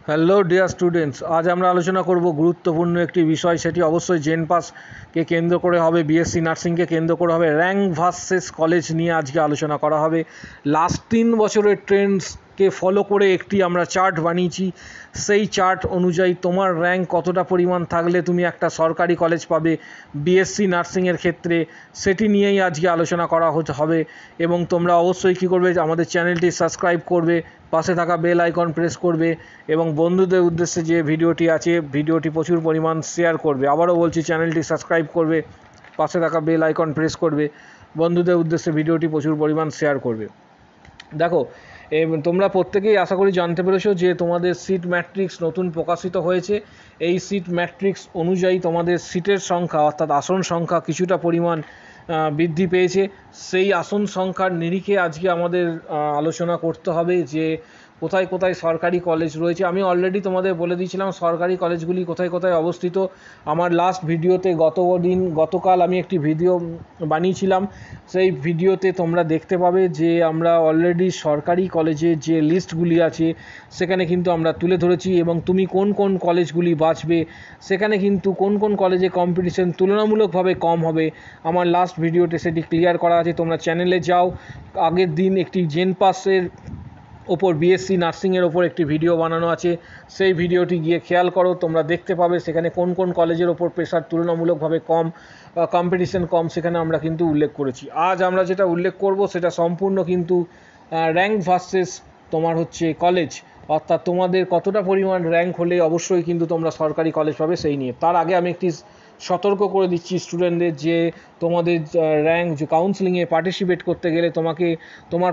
Hello dear students, আজ আমরা আলোচনা করব গুরুত্বপূর্ণ একটি বিষয়। সেটি অবশ্যই জেন পাসকে কেন্দ্র করে হবে, বিএসসি নার্সিংকে কেন্দ্র করে হবে। র্যাঙ্ক ভার্সেস কলেজ নিয়ে আজকে আলোচনা করা হবে। লাস্ট 3 বছরের ট্রেন্ডসকে ফলো করে একটি আমরা চার্ট বানিয়েছি। সেই চার্ট অনুযায়ী তোমার র্যাঙ্ক কতটা পরিমাণ থাকলে তুমি একটা সরকারি কলেজ পাবে বিএসসি নার্সিংয়ের ক্ষেত্রে, সেটি নিয়েই আজকে আলোচনা করা হবে। এবং তোমরা অবশ্যই কী করবে, আমাদের চ্যানেলটি সাবস্ক্রাইব করবে, পাশে থাকা বেল আইকন প্রেস করবে এবং বন্ধুদের উদ্দেশ্যে যে ভিডিওটি আছে ভিডিওটি প্রচুর পরিমাণ শেয়ার করবে। আবারও বলছি, চ্যানেলটি সাবস্ক্রাইব করবে, পাশে থাকা বেল আইকন প্রেস করবে, বন্ধুদের উদ্দেশ্যে ভিডিওটি প্রচুর পরিমাণ শেয়ার করবে। দেখো, তোমরা প্রত্যেকেই আশা করি জানতে পেরেছো যে তোমাদের সিট ম্যাট্রিক্স নতুন প্রকাশিত হয়েছে। এই সিট ম্যাট্রিক্স অনুযায়ী তোমাদের সিটের সংখ্যা অর্থাৎ আসন সংখ্যা কিছুটা পরিমাণ বৃদ্ধি পেয়েছে। সেই আসন সংখ্যার নিরিখে আজকে আমাদের আলোচনা করতে হবে যে কোথায় কোথায় সরকারি কলেজ রয়েছে। আমি অলরেডি তোমাদের বলে দিয়েছিলাম সরকারি কলেজগুলি কোথায় কোথায় অবস্থিত। আমার লাস্ট ভিডিওতে গতকাল আমি একটি ভিডিও বানিয়েছিলাম। সেই ভিডিওতে তোমরা দেখতে পাবে যে আমরা অলরেডি সরকারি কলেজের যে লিস্টগুলি আছে সেখানে কিন্তু আমরা তুলে ধরেছি, এবং তুমি কোন কোন কলেজগুলি বাছবে, সেখানে কিন্তু কোন কোন কলেজে কম্পিটিশন তুলনামূলকভাবে কম হবে আমার লাস্ট ভিডিওতে সেটি ক্লিয়ার করা আছে। তোমরা চ্যানেলে যাও, আগের দিন একটি জেন পাসের ওপর বিএসসি নার্সিংয়ের ওপর একটি ভিডিও বানানো আছে, সেই ভিডিওটি গিয়ে খেয়াল করো, তোমরা দেখতে পাবে সেখানে কোন কোন কলেজের ওপর প্রেশার তুলনামূলকভাবে কম, কম্পিটিশন কম, সেখানে আমরা কিন্তু উল্লেখ করেছি। আজ আমরা যেটা উল্লেখ করব সেটা সম্পূর্ণ কিন্তু র্যাঙ্ক ভার্সেস তোমার হচ্ছে কলেজ, অর্থাৎ তোমাদের কতটা পরিমাণ র্যাঙ্ক হলে অবশ্যই কিন্তু তোমরা সরকারি কলেজ পাবে সেই নিয়ে। তার আগে আমি একটি সতর্ক করে দিচ্ছি স্টুডেন্টদের যে তোমাদের র্যাঙ্ক যে কাউন্সেলিংয়ে পার্টিসিপেট করতে গেলে তোমাকে তোমার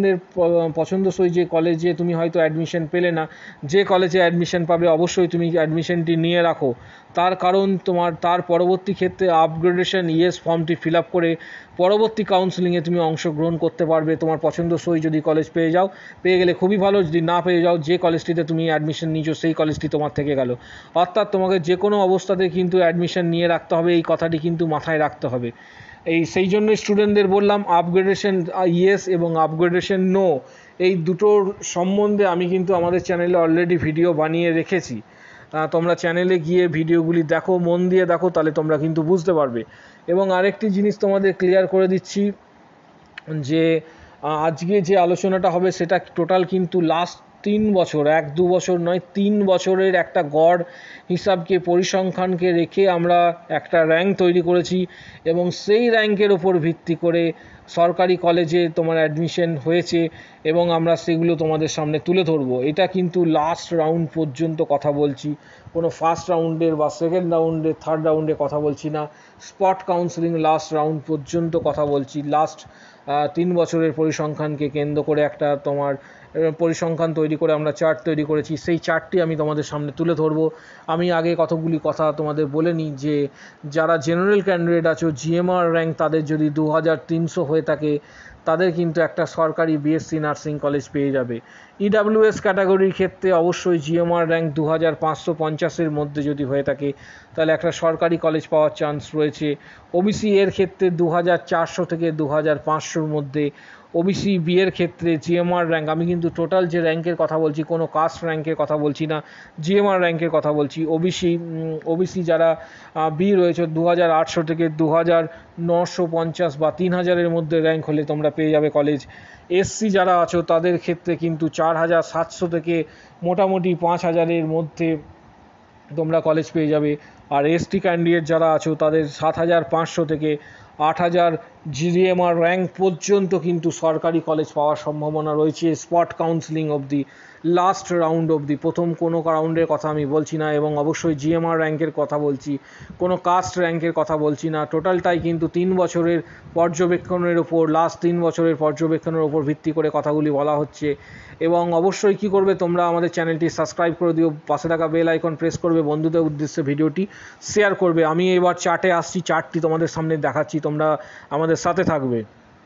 পছন্দসই যে কলেজে তুমি হয়তো অ্যাডমিশন পেলে না, যে কলেজে অ্যাডমিশন পাবে অবশ্যই তুমি অ্যাডমিশনটি নিয়ে রাখো। তার কারণ তার পরবর্তী ক্ষেত্রে আপগ্রেডেশন ফর্মটি ফিল আপ করে পরবর্তী কাউন্সেলিংয়ে তুমি অংশগ্রহণ করতে পারবে। তোমার পছন্দসই যদি কলেজ পেয়ে গেলে খুবই ভালো, যদি না পেয়ে যাও যে কলেজটিতে তুমি অ্যাডমিশন নিয়েছো সেই কলেজটি তোমার থেকে গেল। অর্থাৎ তোমাকে যে কোনো অবস্থাতে কিন্তু অ্যাডমিশন নিয়ে রাখতে হবে, এই কথাটি কিন্তু মাথায় রাখতে হবে। সেই জন্য স্টুডেন্টদের বললাম আপগ্রেডেশন ইয়েস এবং আপগ্রেডেশন নো, এই দুটোর সম্বন্ধে আমি কিন্তু আমাদের চ্যানেলে অলরেডি ভিডিও বানিয়ে রেখেছি। তোমরা চ্যানেলে গিয়ে ভিডিওগুলি দেখো, মন দিয়ে দেখো, তাহলে তোমরা কিন্তু বুঝতে পারবে। এবং আরেকটি জিনিস তোমাদের ক্লিয়ার করে দিচ্ছি যে আজকে যে আলোচনাটা হবে সেটা টোটাল কিন্তু লাস্ট 3 বছর, 1-2 বছর নয়, 3 বছরের একটা গড় হিসাবকে পরিসংখ্যানকে রেখে আমরা একটা র্যাঙ্ক তৈরি করেছি, এবং সেই র্যাঙ্কের ওপর ভিত্তি করে সরকারি কলেজে তোমার অ্যাডমিশন হয়েছে এবং আমরা সেগুলো তোমাদের সামনে তুলে ধরবো। এটা কিন্তু লাস্ট রাউন্ড পর্যন্ত কথা বলছি, কোনো ফার্স্ট রাউন্ডের বা সেকেন্ড রাউন্ডের থার্ড রাউন্ডে কথা বলছি না। স্পট কাউন্সেলিং লাস্ট রাউন্ড পর্যন্ত কথা বলছি। লাস্ট 3 বছরের পরিসংখ্যানকে কেন্দ্র করে একটা তোমার পরিসংখ্যান তৈরি করে আমরা চার্ট তৈরি করেছি, সেই চার্টটি আমি তোমাদের সামনে তুলে ধরবো। আমি আগে কতগুলি কথা তোমাদের বলে নিই যে যারা জেনারেল ক্যান্ডিডেট আছো, জিএমআর র্যাঙ্ক তাদের যদি 2300 হয়ে থাকে, তাদের কিন্তু একটা সরকারি বিএসসি নার্সিং কলেজ পেয়ে যাবে। ইডাব্লিউএস ক্যাটাগরির ক্ষেত্রে অবশ্যই জিএমআর র্যাঙ্ক 2550-এর মধ্যে যদি হয়ে থাকে তাহলে একটা সরকারি কলেজ পাওয়ার চান্স রয়েছে। ওবিসি এর ক্ষেত্রে 2400 থেকে 2500-র মধ্যে। ওবিসি বি এর ক্ষেত্রে জিএমআর র্যাঙ্ক, আমি কিন্তু টোটাল যে র্যাঙ্কের কথা বলছি কোনো কাস্ট র্যাঙ্কের কথা বলছি না, জিএমআর র্যাঙ্কের কথা বলছি। ওবিসি যারা বি রয়েছে 2800 থেকে 2950 বা 3000-এর মধ্যে র্যাঙ্ক হলে তোমরা পেয়ে যাবে কলেজ। এসসি যারা আছো তাদের ক্ষেত্রে কিন্তু 4700 থেকে মোটামুটি 5000-এর মধ্যে তোমরা কলেজ পেয়ে যাবে। আর এসটি ক্যান্ডিডেট যারা আছো তাদের 7500 থেকে 8000 জিএমআর র্যাঙ্ক পর্যন্ত কিন্তু সরকারি কলেজ পাওয়ার সম্ভাবনা রয়েছে স্পট কাউন্সেলিং অবধি, লাস্ট রাউন্ড অবধি। প্রথম কোনো রাউন্ডের কথা আমি বলছি না, এবং অবশ্যই জিএমআর র্যাঙ্কের কথা বলছি, কোনো কাস্ট র্যাঙ্কের কথা বলছি না। টোটালটাই কিন্তু 3 বছরের পর্যবেক্ষণের ওপর, লাস্ট 3 বছরের পর্যবেক্ষণের ওপর ভিত্তি করে কথাগুলি বলা হচ্ছে। এবং অবশ্যই কী করবে, তোমরা আমাদের চ্যানেলটি সাবস্ক্রাইব করে দিও, পাশে থাকা বেল আইকন প্রেস করবে, বন্ধুদের উদ্দেশ্যে ভিডিওটি শেয়ার করবে। আমি এবার চার্টে আসছি, চার্টটি তোমাদের সামনে দেখাচ্ছি, তোমরা আমাদের সাথে থাকবে।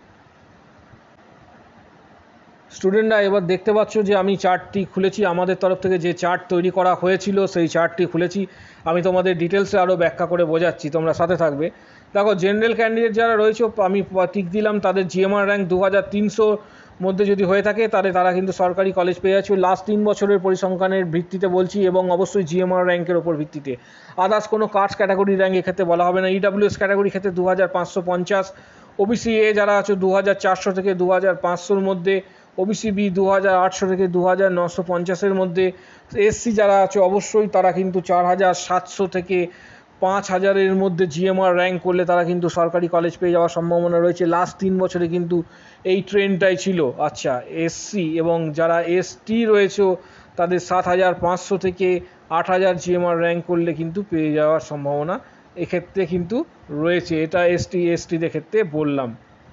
স্টুডেন্টরা এবার দেখতে পাচ্ছ যে আমি চার্টটি খুলেছি, আমাদের তরফ থেকে যে চার্ট তৈরি করা হয়েছিল সেই চার্টটি খুলেছি। আমি তোমাদের ডিটেলসে আরও ব্যাখ্যা করে বোঝাচ্ছি, তোমরা সাথে থাকবে। দেখো, জেনারেল ক্যান্ডিডেট যারা রয়েছে আমি টিক দিলাম, তাদের জিএমআর র্যাঙ্ক 2300 মধ্যে যদি হয়ে থাকে তাহলে তারা কিন্তু সরকারি কলেজ পেয়ে যাচ্ছে লাস্ট 3 বছরের পরিসংখ্যানের ভিত্তিতে বলছি, এবং অবশ্যই জিএমআর র্যাঙ্কের ওপর ভিত্তিতে। আদার্স কোনো কাস্ট ক্যাটাগরি র্যাঙ্ক এক্ষেত্রে বলা হবে না। ইডাব্লিউএস ক্যাটাগরি ক্ষেত্রে 2550, ওবিসি এ যারা আছে 2400 থেকে 2500-র মধ্যে, ওবিসি বি 2800 থেকে 2950-এর মধ্যে, এসসি যারা আছে অবশ্যই তারা কিন্তু 4700 থেকে 5000-এর মধ্যে জিএমআর র্যাঙ্ক করলে তারা কিন্তু সরকারি কলেজ পেয়ে যাওয়ার সম্ভাবনা রয়েছে। লাস্ট 3 বছরে কিন্তু এই ট্রেন্ডটাই ছিল। আচ্ছা, এসসি এবং যারা এসটি রয়েছে তাদের 7500 থেকে 8000 জিএমআর র্যাঙ্ক করলে কিন্তু পেয়ে যাওয়ার সম্ভাবনা এক্ষেত্রে কিন্তু রয়েছে। এটা এসটিদের ক্ষেত্রে বললাম।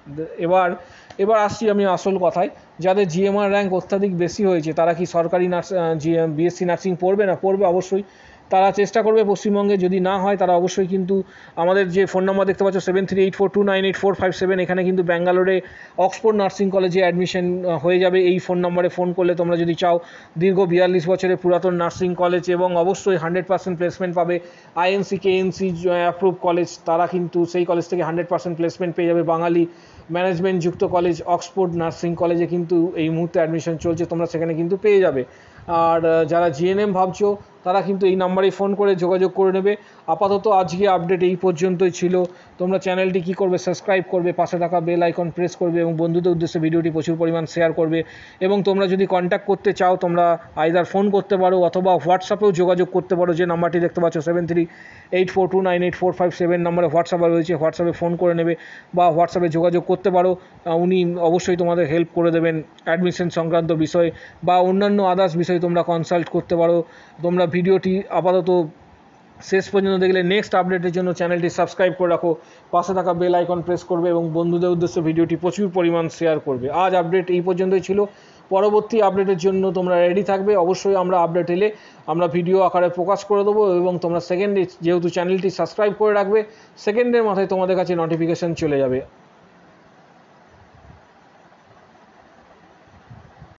এবার আসছি আমি আসল কথায়। যাদের জিএমআর র্যাঙ্ক অত্যাধিক বেশি হয়েছে তারা কি সরকারি বিএসসি নার্সিং পড়বে না? পড়বে অবশ্যই। তারা চেষ্টা করবে পশ্চিমবঙ্গে, যদি না হয় তারা অবশ্যই কিন্তু আমাদের যে ফোন নাম্বার দেখতে পাচ্ছ 7384298457, এখানে কিন্তু ব্যাঙ্গালোরে অক্সফোর্ড নার্সিং কলেজে অ্যাডমিশন হয়ে যাবে। এই ফোন নাম্বারে ফোন করলে তোমরা যদি চাও, দীর্ঘ 42 বছরের পুরাতন নার্সিং কলেজ এবং অবশ্যই 100% প্লেসমেন্ট পাবে। আইএনসি কেএনসি অ্যাপ্রুভ কলেজ, তারা কিন্তু সেই কলেজ থেকে 100% প্লেসমেন্ট পেয়ে যাবে। বাঙালি ম্যানেজমেন্ট যুক্ত কলেজ অক্সফোর্ড নার্সিং কলেজে কিন্তু এই মুহূর্তে অ্যাডমিশন চলছে, তোমরা সেখানে কিন্তু পেয়ে যাবে। আর যারা জিএনএম ভাবছো তারা কিন্তু এই নাম্বারে ফোন করে যোগাযোগ করে নেবে। আপাতত আজকে আপডেট এই পর্যন্তই ছিল। তোমরা চ্যানেলটি কী করবে, সাবস্ক্রাইব করবে, পাশে থাকা বেল আইকন প্রেস করবে এবং বন্ধুদের উদ্দেশ্যে ভিডিওটি প্রচুর পরিমাণ শেয়ার করবে। এবং তোমরা যদি কন্ট্যাক্ট করতে চাও তোমরা আইদার ফোন করতে পারো অথবা হোয়াটসঅ্যাপেও যোগাযোগ করতে পারো। যে নাম্বারটি দেখতে পাচ্ছ 7384298457 নাম্বারে হোয়াটসঅ্যাপে রয়েছে, হোয়াটসঅ্যাপে ফোন করে নেবে বা হোয়াটসঅ্যাপে যোগাযোগ করতে পারো। উনি অবশ্যই তোমাদের হেল্প করে দেবেন অ্যাডমিশন সংক্রান্ত বিষয় বা অন্যান্য আদার্স বিষয়ে তোমরা কনসাল্ট করতে পারো। তোমরা ভিডিওটি আপাতত শেষ পর্যন্ত দেখলে নেক্সট আপডেটের জন্য চ্যানেলটি সাবস্ক্রাইব করে রাখো, পাশে থাকা বেল আইকন প্রেস করবে এবং বন্ধুদের উদ্দেশ্যে ভিডিওটি প্রচুর পরিমাণ শেয়ার করবে। আজ আপডেট এই পর্যন্তই ছিল। পরবর্তী আপডেটের জন্য তোমরা রেডি থাকবে। অবশ্যই আমরা আপডেট এলে আমরা ভিডিও আকারে প্রকাশ করে দেবো এবং তোমরা সেকেন্ডে যেহেতু চ্যানেলটি সাবস্ক্রাইব করে রাখবে, সেকেন্ডের মাথায় তোমাদের কাছে নোটিফিকেশান চলে যাবে।